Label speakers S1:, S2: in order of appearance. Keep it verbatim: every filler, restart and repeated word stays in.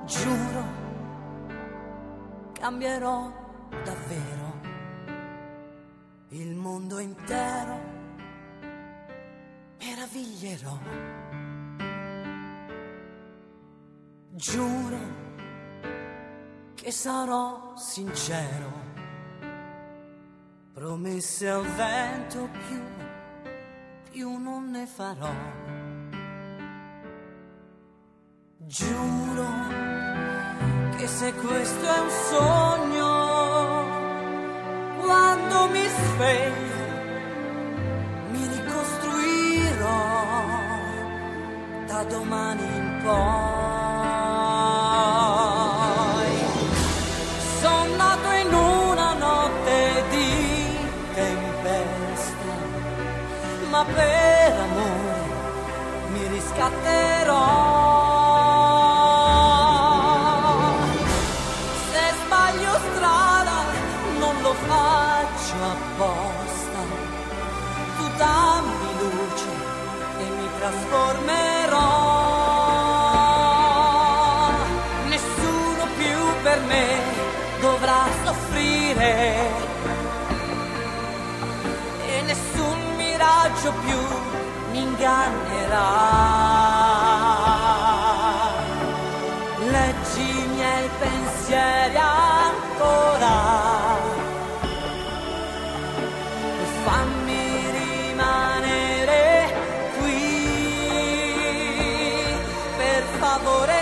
S1: Giuro, cambierò davvero il mondo intero, meraviglierò. Giuro che sarò sincero, promesse al vento più, più non ne farò. Giuro che se questo è un sogno, quando mi sveglio mi ricostruirò da domani in poi. Sono nato in una notte di tempesta, ma per amore mi riscatterò. Lo faccio apposta, tu dammi luce e mi trasformerò. Nessuno più per me dovrà soffrire e nessun miraggio più mi ingannierà. Leggi i miei pensieri ancora, fammi rimanere qui, per favore.